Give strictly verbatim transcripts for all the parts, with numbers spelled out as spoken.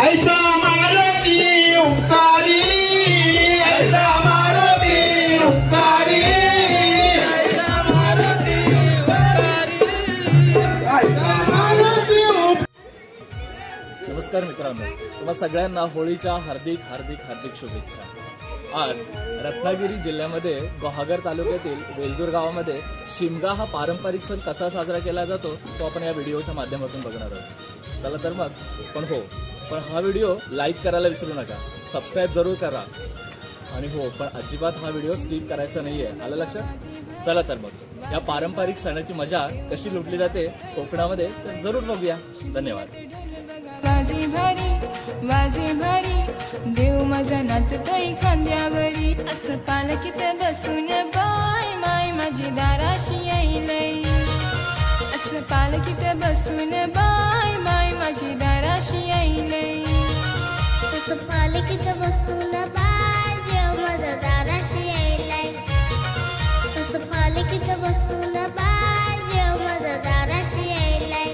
ऐसा मारुती उपकारी, ऐसा मारुती उपकारी, ऐसा मारुती उपकारी, ऐसा मारुती उप। नमस्कार मित्रांनो, तुम्हा सगळ्यांना होळीच्या हार्दिक हार्दिक हार्दिक शुभेच्छा। आज रत्नागिरी जिल्ह्यामध्ये गुहागर तालुक्यातील वेलदूर गावामध्ये शिमगा हा पारंपरिक सण कसा साजरा केला जातो तो आपण या व्हिडिओच्या माध्यमातून बघणार आहोत। चला तर मग, पण हो पण हा व्हिडिओ लाईक करायला विसरू नका, सबस्क्राईब जरूर करा आणि हो पण अजिबात हा व्हिडिओ स्किप करायचा नाहीये, आलं लक्षात? चला तर मग या पारंपरिक सणाची मजा कशी लुटली जाते कोकणामध्ये तर जरूर बघूया। धन्यवाद। वाजे भारी वाजे भारी देव माझा नाचतोय खांद्यावरी, असं पालखीत बसून बाय माय माझी दाराशी येईलय, असं पालखीत बसून बाय माय माझी दाराशी येईलय, असं पालखीत बसून बाय देव माझा दाराशी येईलय, असं पालखीत बसून बाय देव माझा दाराशी येईलय।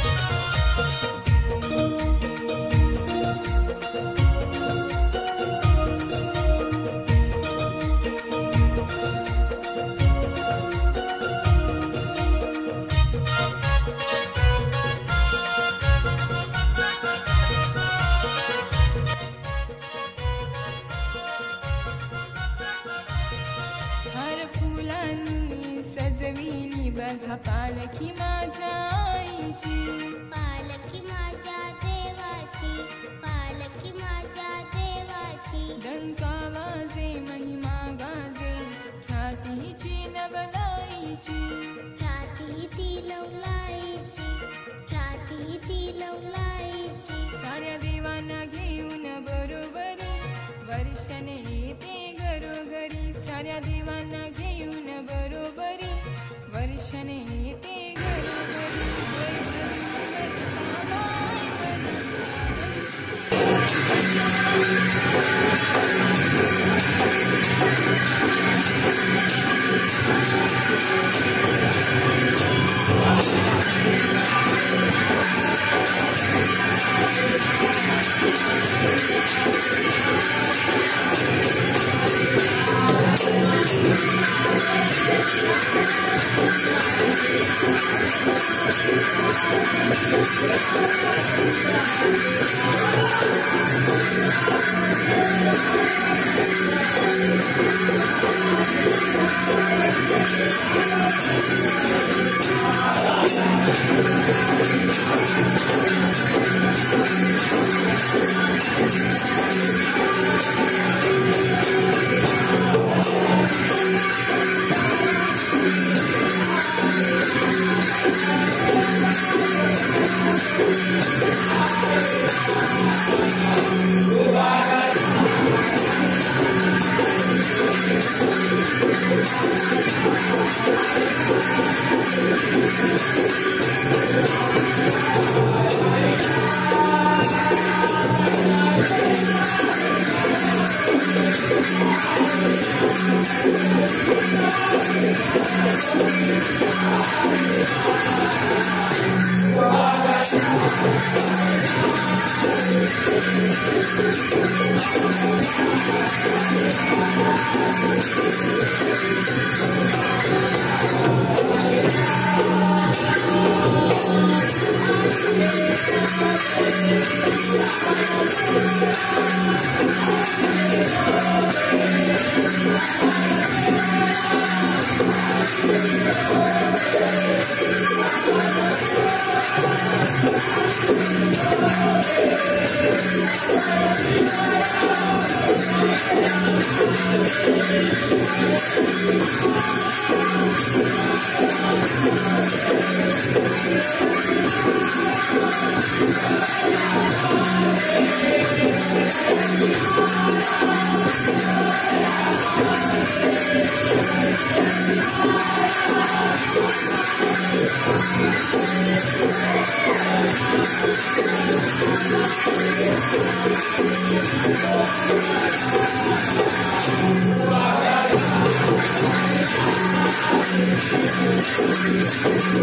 हर फुलांनी सजविली बघा पालखी माझ्या आईची, पालखी माझ्या देवाची, पालखी माझ्या देवाची, डंका वाजे महिमा गाजे ख्यातीची नवलाईची, ख्याती ती नवलाईची, ख्याती ती नवलाईची, साऱ्या देवांना घेऊन बरोबरी वर्षाने येते घरोघरी, साऱ्या देवांना घेऊन बरोबरी वर्षाने येते घरोघरी,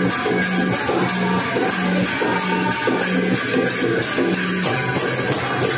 We'll be right back.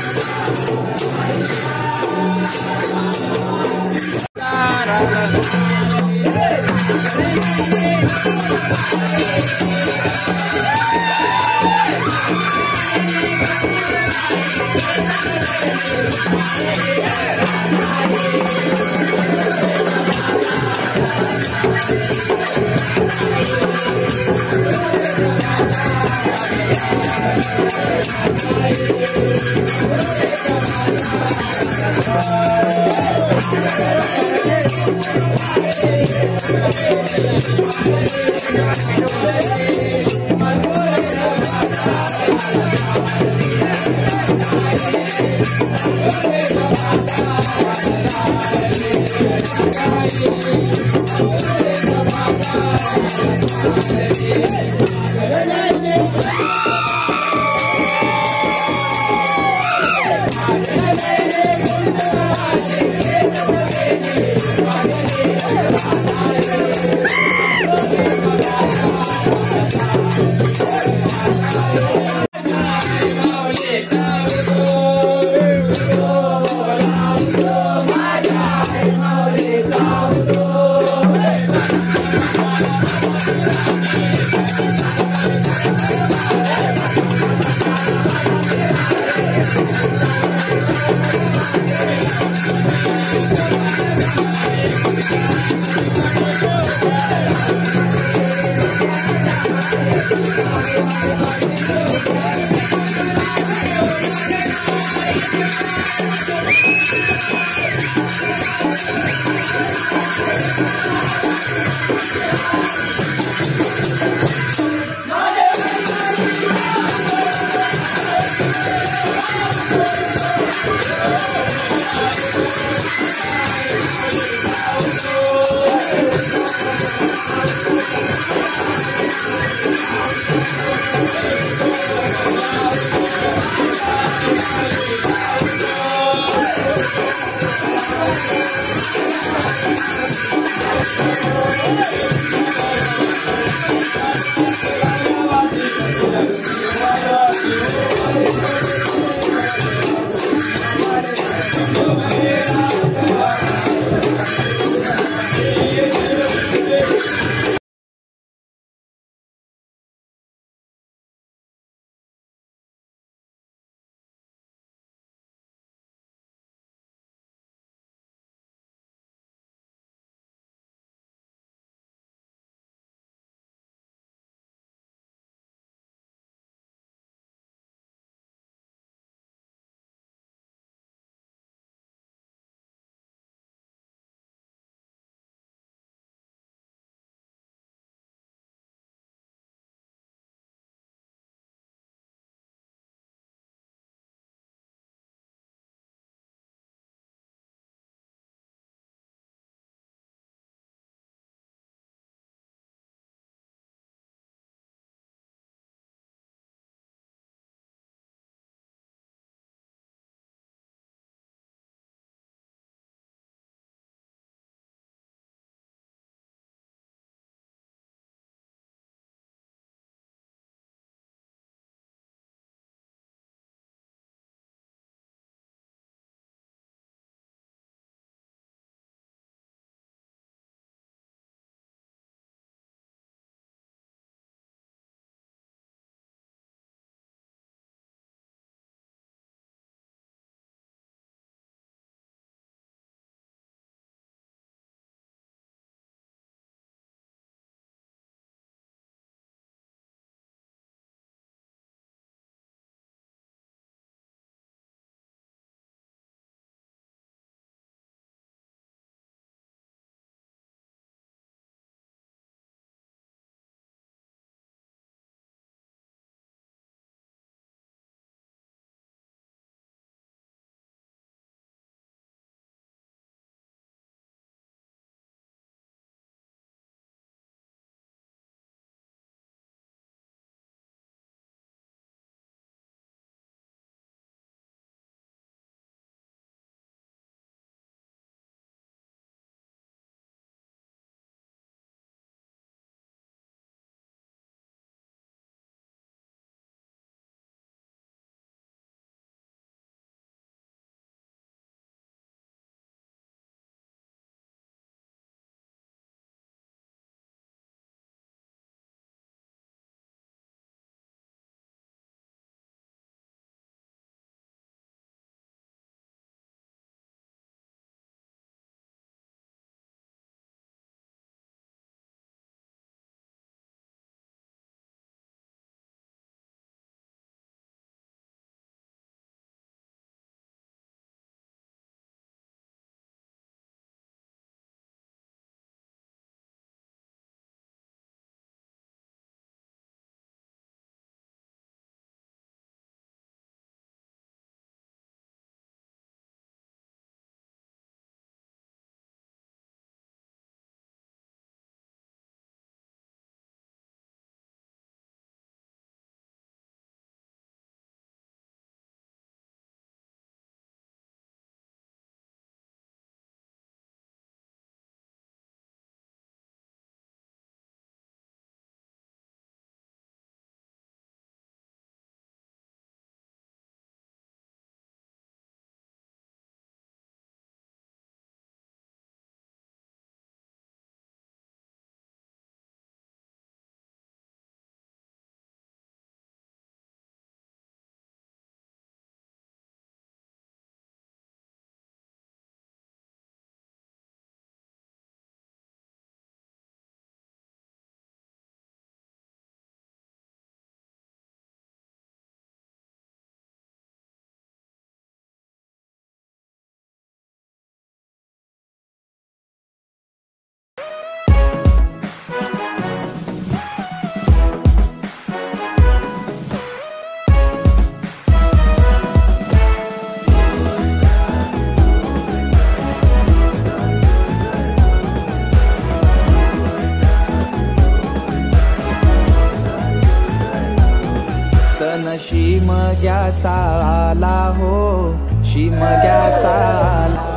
शिमग्याचा आला हो शिमग्याचा आला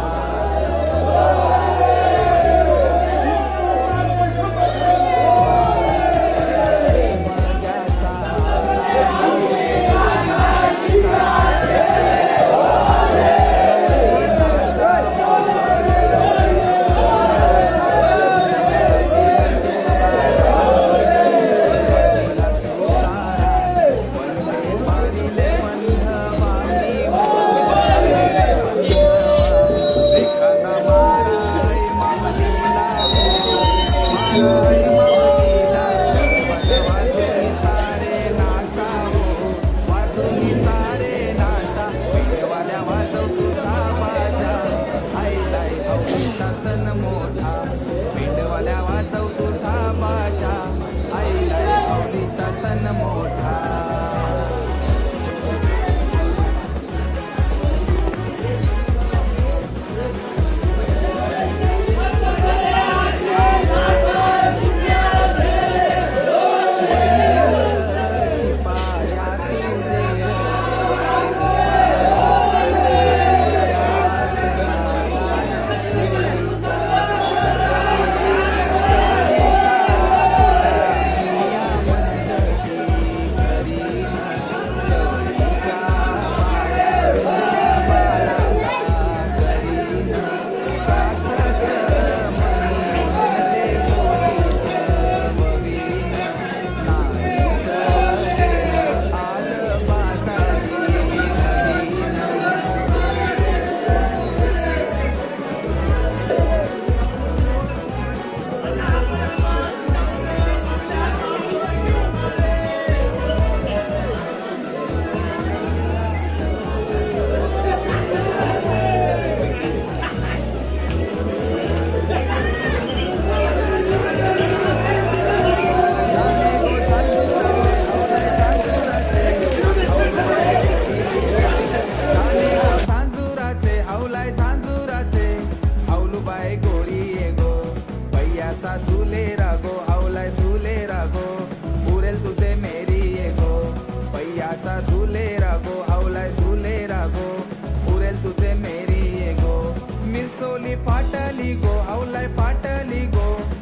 फाटली गो आवलाय फाटली गो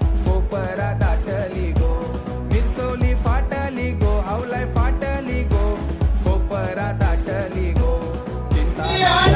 कोपरा दाटली गो मिरचोली फाटली गो आवलाय फाटली गो कोपरा दाटली गो चिंता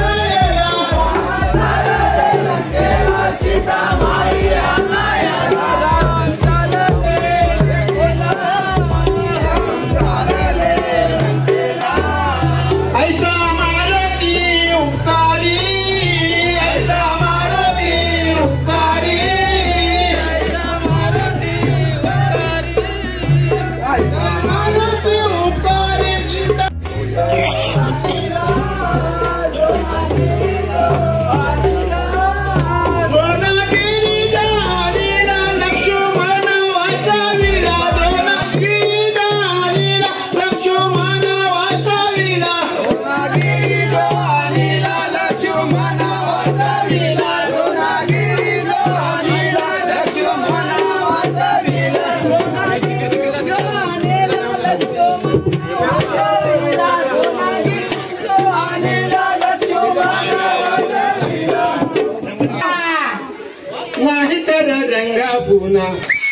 नाही तर रंगा पुन्हा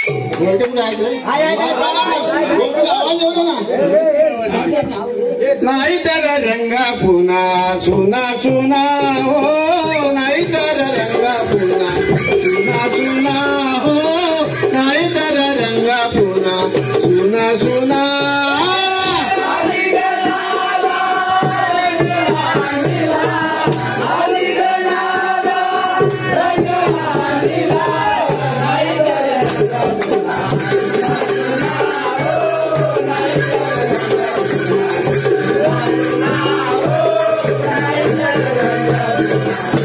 नाही तर रंगा पुन्हा सुना सुना हो नाही तर रंगा पुन्हा सुना सुना हो नाही तर रंगा पुन्हा सुना सुना Thank you.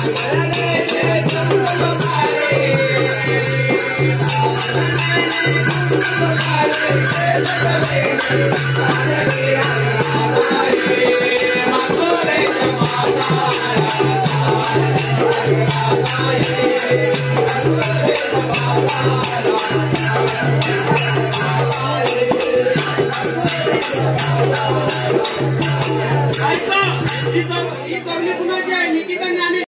ही कवली कुणाची आहे? निकिता ज्ञाने